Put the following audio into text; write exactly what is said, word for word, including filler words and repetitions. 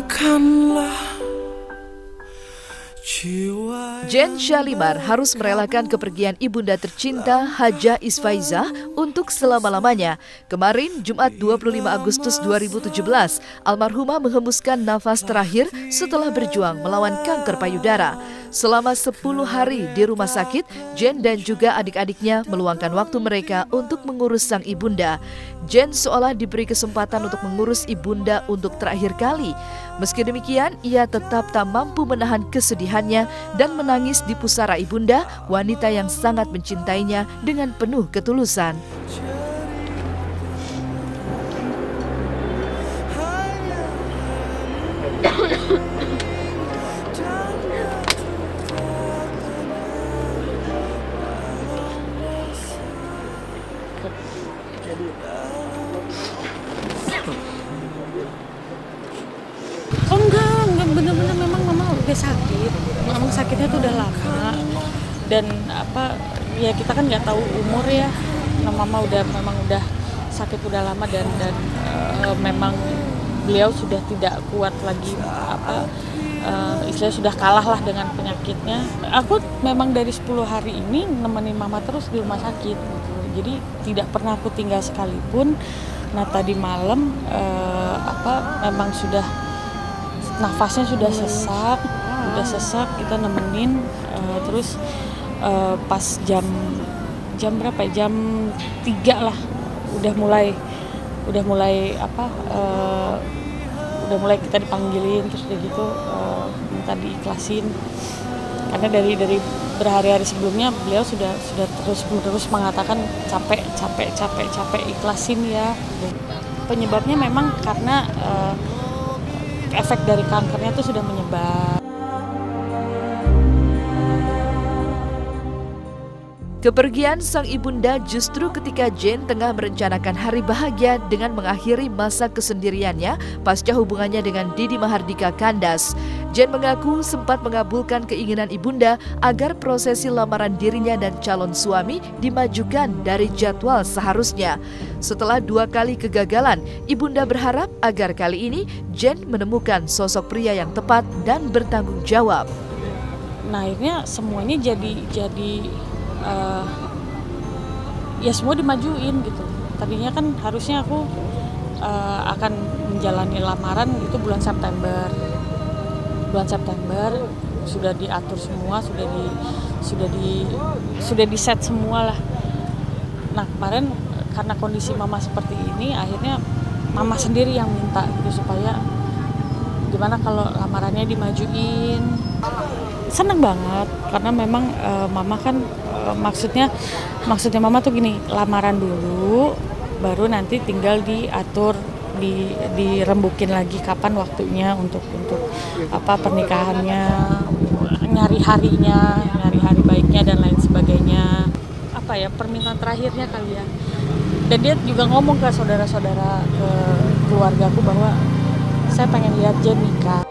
Tenangkanlah jiwa. Jen Shalimar harus merelakan kepergian ibunda tercinta Hajah Isfaizah untuk selama-lamanya. Kemarin, Jumat dua puluh lima Agustus dua ribu tujuh belas, almarhumah menghembuskan nafas terakhir setelah berjuang melawan kanker payudara. Selama sepuluh hari di rumah sakit, Jen dan juga adik-adiknya meluangkan waktu mereka untuk mengurus sang ibunda. Jen seolah diberi kesempatan untuk mengurus ibunda untuk terakhir kali. Meski demikian, ia tetap tak mampu menahan kesedihannya dan menangis di pusara ibunda, wanita yang sangat mencintainya dengan penuh ketulusan. Oh enggak, enggak benar-benar memang mama udah sakit. Memang sakitnya tuh udah lama. Dan apa ya kita kan nggak tahu umur ya. Nah, mama udah memang udah sakit udah lama dan dan uh, memang beliau sudah tidak kuat lagi apa uh, istilahnya sudah kalah lah dengan penyakitnya. Aku memang dari sepuluh hari ini nemenin mama terus di rumah sakit gitu. Jadi tidak pernah aku tinggal sekalipun. Nah, tadi malam uh, apa memang sudah nafasnya sudah sesak, sudah sesak kita nemenin uh, terus uh, pas jam jam berapa ya? Jam tiga lah udah mulai udah mulai apa uh, udah mulai kita dipanggilin terus udah gitu uh, minta diikhlasin karena dari dari berhari-hari sebelumnya beliau sudah sudah terus terus mengatakan capek capek capek capek ikhlasin ya. Penyebabnya memang karena uh, efek dari kankernya itu sudah menyebar. Kepergian sang ibunda justru ketika Jen tengah merencanakan hari bahagia dengan mengakhiri masa kesendiriannya pasca hubungannya dengan Didi Mahardika kandas. Jen mengaku sempat mengabulkan keinginan ibunda agar prosesi lamaran dirinya dan calon suami dimajukan dari jadwal seharusnya. Setelah dua kali kegagalan, ibunda berharap agar kali ini Jen menemukan sosok pria yang tepat dan bertanggung jawab. Nah, akhirnya semuanya jadi jadi Uh, ya semua dimajuin gitu. Tadinya kan harusnya aku uh, akan menjalani lamaran itu bulan September. Bulan September sudah diatur semua, sudah di sudah di sudah di set semua lah. Nah, kemarin karena kondisi mama seperti ini, akhirnya mama sendiri yang minta gitu supaya gimana kalau lamarannya dimajuin. Senang banget karena memang uh, mama kan uh, maksudnya maksudnya mama tuh gini, lamaran dulu baru nanti tinggal diatur di dirembukin lagi kapan waktunya untuk untuk apa pernikahannya, nyari harinya, nyari hari baiknya dan lain sebagainya. Apa ya permintaan terakhirnya kali ya. Dan dia juga ngomong ke saudara-saudara ke keluargaku bahwa saya pengen lihat Jen nikah.